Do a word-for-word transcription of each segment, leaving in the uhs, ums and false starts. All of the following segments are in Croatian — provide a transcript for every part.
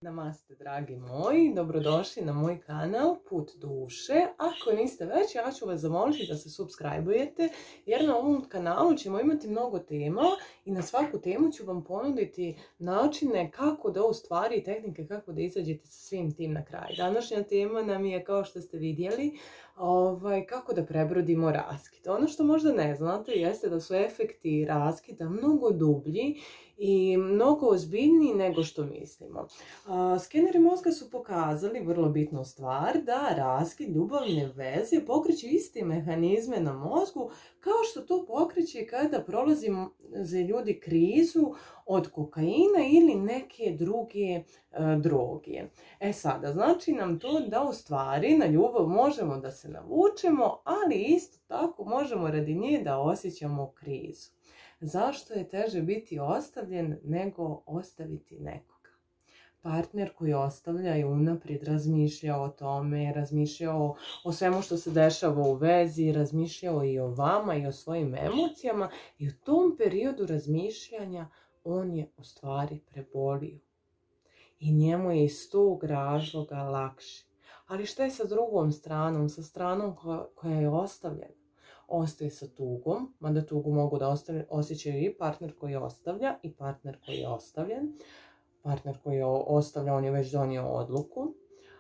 Namaste, dragi moji, dobrodošli na moj kanal Put duše. Ako niste već, ja ću vas zamoliti da se subscribe-ujete, jer na ovom kanalu ćemo imati mnogo tema i na svaku temu ću vam ponuditi načine kako da u stvari tehnike kako da izađete sa svim tim na kraj. Današnja tema nam je, kao što ste vidjeli, ovaj, kako da prebrodimo raskid. Ono što možda ne znate jeste da su efekti raskida mnogo dublji i mnogo ozbiljniji nego što mislimo. Skeneri mozga su pokazali vrlo bitnu stvar, da raskid ljubavne veze pokreće iste mehanizme na mozgu kao što to pokreće kada prolazi za ljudi krizu od kokaina ili neke druge e, droge. E sada, znači nam to da u stvari na ljubav možemo da se navučemo, ali isto tako možemo radi nje da osjećamo krizu. Zašto je teže biti ostavljen nego ostaviti nekoga? Partner koji ostavlja je unaprijed razmišljao o tome, razmišljao o svemu što se dešava u vezi, razmišljao i o vama i o svojim emocijama i u tom periodu razmišljanja on je u stvari prebolio. I njemu je iz tog razloga lakše. Ali šta je sa drugom stranom, sa stranom koja je ostavljena? Ostaje sa tugom, mada tugu mogu da osjećaju i partner koji ostavlja i partner koji je ostavljen. Partner koji je ostavlja, on je već donio odluku,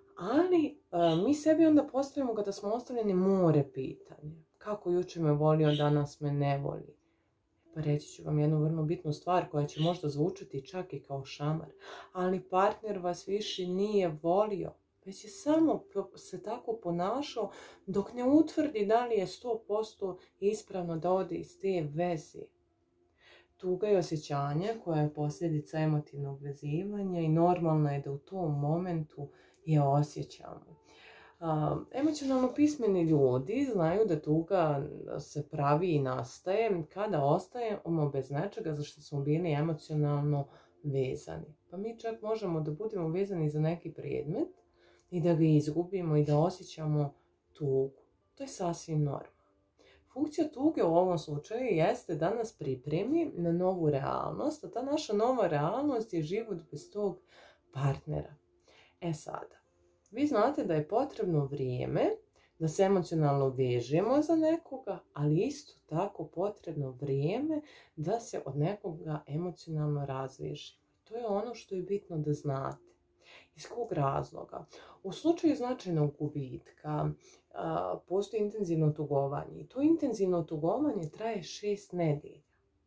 ali a, mi sebi onda postavimo kada smo ostavljeni more pitanje. Kako jučer me volio, danas me ne voli? Pa reći ću vam jednu vrlo bitnu stvar koja će možda zvučati čak i kao šamar, ali partner vas više nije volio, već je samo se tako ponašao dok ne utvrdi da li je sto posto ispravno da ode iz te veze. Tuga i osjećanje koja je posljedica emotivnog vezivanja i normalno je da u tom momentu je osjećamo. Uh, emocionalno pismeni ljudi znaju da tuga se pravi i nastaje kada ostajemo bez nečega za što smo bili emocionalno vezani. Pa mi čak možemo da budemo vezani za neki predmet i da ga izgubimo i da osjećamo tugu. To je sasvim normalno. Funkcija tuge u ovom slučaju jeste da nas pripremi na novu realnost, a ta naša nova realnost je život bez tog partnera. E sada, vi znate da je potrebno vrijeme da se emocionalno vežemo za nekoga, ali isto tako potrebno vrijeme da se od nekoga emocionalno razvežemo. To je ono što je bitno da znate. Iz kog razloga? U slučaju značajnog gubitka a, postoji intenzivno tugovanje. I to intenzivno tugovanje traje šest nedelja.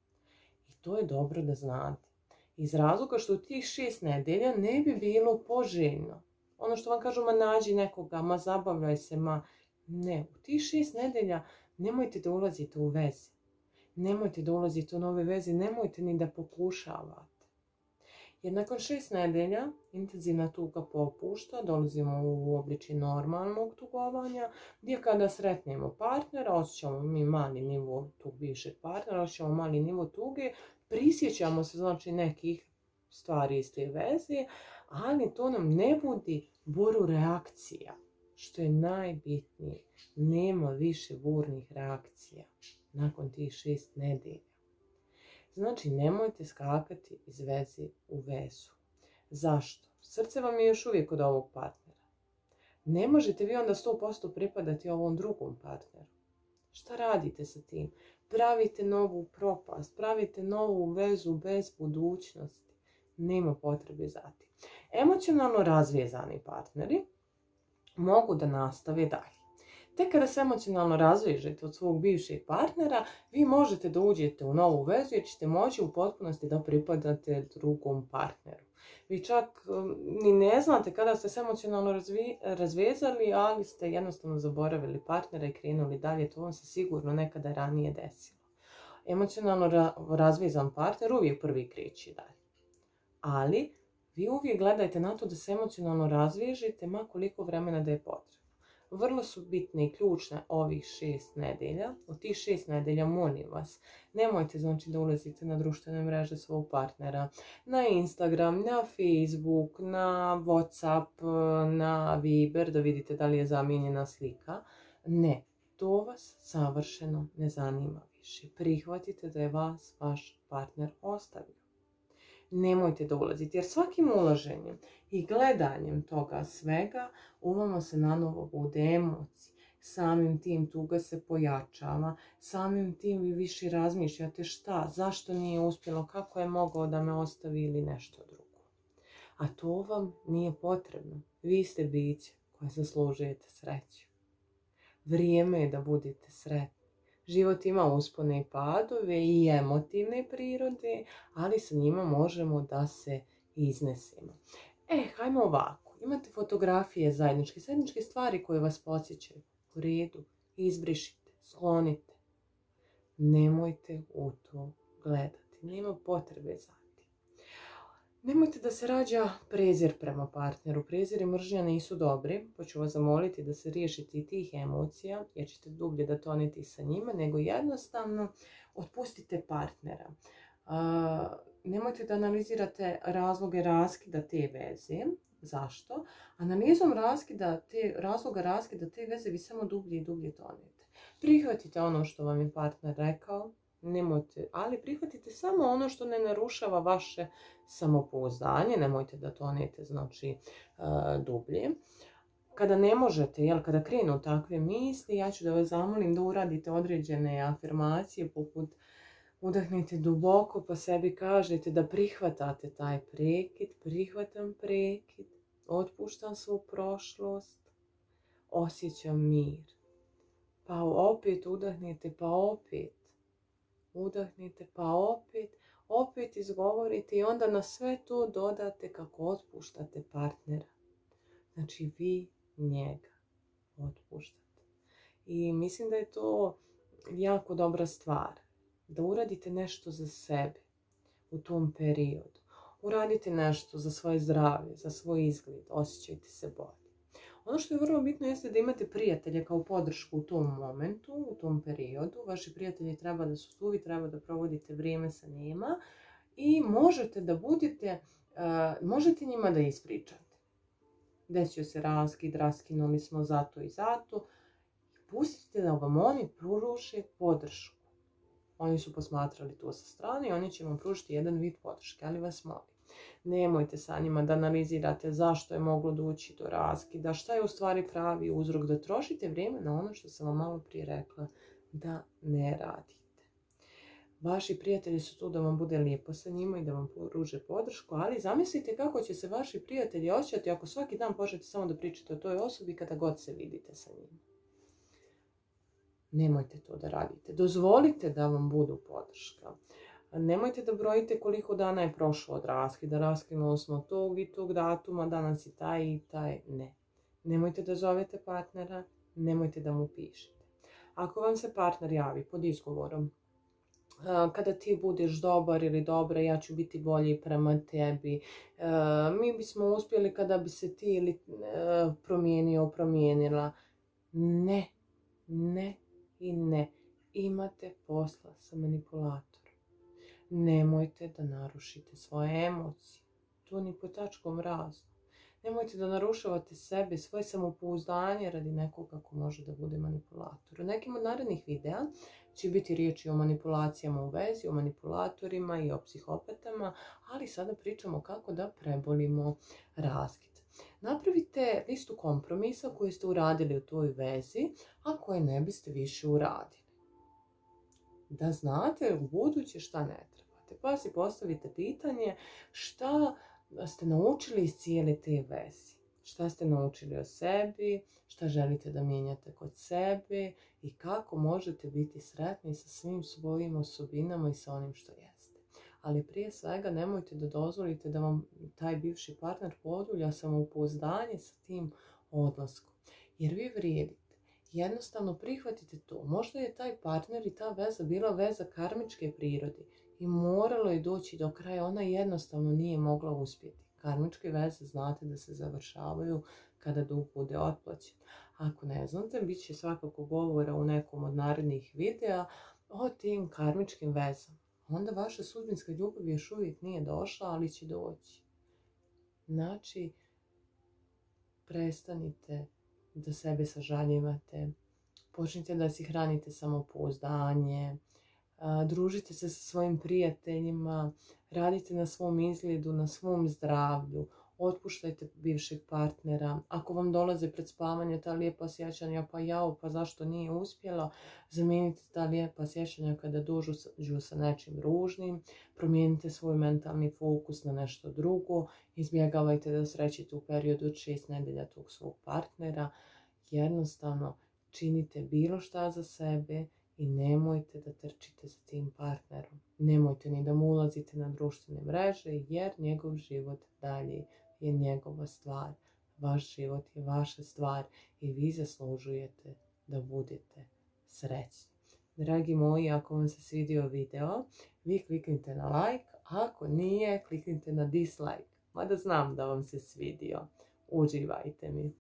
I to je dobro da znate. Iz razloga što u tih šest nedelja ne bi bilo poželjno. Ono što vam kažu, ma nađi nekoga, ma zabavljaj se, ma ne. U tih šest nedelja nemojte da ulazite u veze. Nemojte da ulazite u nove veze, nemojte ni da pokušavate. Jer nakon šest nedelja intenzivna tuga popušta, dolazimo u obličje normalnog tugovanja, gdje kada sretnemo partnera, osjećamo mi mali nivo tog bivšeg partnera, osjećamo mali nivo tuge, prisjećamo se znači nekih stvari iz te veze, ali to nam ne budi buru reakcija, što je najbitnije. Nema više burnih reakcija nakon tih šest nedelja. Znači, nemojte skakati iz veze u vezu. Zašto? Srce vam je još uvijek od ovog partnera. Ne možete vi onda sto posto pripadati ovom drugom partneru. Šta radite sa tim? Pravite novu propast, pravite novu vezu bez budućnosti. Nema potrebe za tim. Emocionalno razvezani partneri mogu da nastave dalje. Tek kada se emocionalno razvežete od svog bivšeg partnera, vi možete da uđete u novu vezu jer ćete moći u potpunosti da pripadate drugom partneru. Vi čak ni ne znate kada ste se emocionalno razvi, razvezali, ali ste jednostavno zaboravili partnera i krenuli dalje. To vam se sigurno nekada ranije desilo. Emocionalno ra, razvezan partner uvijek prvi kreće dalje. Ali vi uvijek gledajte na to da se emocionalno razvežete ma koliko vremena da je potrebno. Vrlo su bitne i ključne ovih šest nedelja. Od tih šest nedelja molim vas, nemojte znači da ulazite na društvene mreže svog partnera, na Instagram, na Facebook, na WhatsApp, na Viber, da vidite da li je zamijenjena slika. Ne, to vas savršeno ne zanima više. Prihvatite da je vas vaš partner ostavio. nemojte da ulazite. Jer svakim ulaženjem i gledanjem toga svega, u vama se na novo bude emocije. Samim tim tuga se pojačava, samim tim vi više razmišljate šta, zašto nije uspjelo, kako je mogao da me ostavi ili nešto drugo. A to vam nije potrebno. Vi ste biće koje zaslužujete sreću. Vrijeme je da budete sretni. Život ima uspone i padove i emotivne prirode, ali sa njima možemo da se iznesemo. E, hajmo ovako. Imate fotografije zajedničke, zajedničke stvari koje vas podsjećaju. U redu, izbrišite, sklonite. Nemojte u to gledati. Nema potrebe za tim. Nemojte da se rađa prezir prema partneru. Prezir i mržnja nisu dobri, pa ću vas zamoliti da se riješite i tih emocija, jer ćete dublje da tonete sa njima, nego jednostavno otpustite partnera. Uh, nemojte da analizirate razloge raskida te veze. Zašto? Analizom raskida te, razloga raskida te veze vi samo dublje i dublje tonete. Prihvatite ono što vam je partner rekao, nemojte, ali prihvatite samo ono što ne narušava vaše samopouzdanje, nemojte da tonete, znači, uh, dublje. Kada ne možete, jel, kada krenu takve misli, ja ću da vas zamolim da uradite određene afirmacije, poput udahnite duboko pa sebi kažete da prihvatate taj prekid, prihvatam prekid, otpuštam svu prošlost, osjećam mir. Pa opet udahnite, pa opet. Udahnite, pa opet, opet izgovorite i onda na sve to dodate kako otpuštate partnera. Znači vi njega otpuštate. I mislim da je to jako dobra stvar. Da uradite nešto za sebe u tom periodu. Uradite nešto za svoje zdravlje, za svoj izgled, osjećajte se bolje. Ono što je vrlo bitno jeste da imate prijatelje kao podršku u tom momentu, u tom periodu. Vaši prijatelji treba da su tu, vi treba da provodite vrijeme sa njima i možete da budete, uh, možete njima da ispričate. Desio se raskid, raskinuli smo zato i zato. Pustite da vam oni pruže podršku. Oni su posmatrali to sa strane i oni će vam pružiti jedan vid podrške, ali vas molim. Nemojte sa njima da analizirate zašto je moglo doći do raskida, šta je u stvari pravi uzrok, da trošite vrijeme na ono što sam vam malo prije rekla da ne radite. Vaši prijatelji su tu da vam bude lijepo sa njima i da vam pruže podršku, ali zamislite kako će se vaši prijatelji osjećati ako svaki dan počnete samo da pričate o toj osobi kada god se vidite sa njima. Nemojte to da radite. Dozvolite da vam budu podrška. Nemojte da brojite koliko dana je prošlo od raskida. Raskinuli smo tog i tog datuma, danas i taj i taj. Ne. Nemojte da zovete partnera, nemojte da mu pišete. Ako vam se partner javi pod izgovorom, kada ti budeš dobar ili dobra, ja ću biti bolji prema tebi, mi bismo uspjeli kada bi se ti ili promijenio, promijenila. Ne, ne i ne. Imate posla sa manipulatorom. Nemojte da narušite svoje emocije. To ni po tačkom razlogu. Nemojte da narušavate sebe, svoje samopouzdanje radi nekoga ko može da bude manipulator. U nekim od narednih videa će biti riječi o manipulacijama u vezi, o manipulatorima i o psihopatama, ali sada pričamo kako da prebolimo raskid. Napravite listu kompromisa koje ste uradili u toj vezi, a koje ne biste više uradili. Da znate u buduće šta ne trebate. Pa si postavite pitanje šta ste naučili iz cijele te vezi. Šta ste naučili o sebi, šta želite da mijenjate kod sebe i kako možete biti sretni sa svim svojim osobinama i sa onim što jeste. Ali prije svega nemojte da dozvolite da vam taj bivši partner podulja samopouzdanje sa tim odlaskom. Jer vi vrijedite. Jednostavno prihvatite to. Možda je taj partner i ta veza bila veza karmičke prirode i moralo je doći do kraja. Ona jednostavno nije mogla uspjeti. Karmičke veze znate da se završavaju kada dug bude otplaćen. Ako ne znate, bit će svakako govora u nekom od narednih videa o tim karmičkim vezama. Onda vaša sudbinska ljubav još uvijek nije došla, ali će doći. Znači, prestanite da sebe sažaljivate, počnite da si hranite samopouzdanje, družite se sa svojim prijateljima, radite na svom izgledu, na svom zdravlju, otpuštajte bivšeg partnera. Ako vam dolaze pred spavanje ta lijepa sjećanja, pa jao, pa zašto nije uspjelo, zamijenite ta lijepa sjećanja kada dođu sa nečim ružnim, promijenite svoj mentalni fokus na nešto drugo, izbjegavajte da srećite u periodu od šest nedelja tog svog partnera, jednostavno činite bilo šta za sebe i nemojte da trčite za tim partnerom. Nemojte ni da mu ulazite na društvene mreže, jer njegov život dalje je njegova stvar. Vaš život je vaša stvar i vi zaslužujete da budete srećni. Dragi moji, ako vam se svidio video, vi kliknite na like, a ako nije, kliknite na dislike. Mada znam da vam se svidio. Uživajte mi.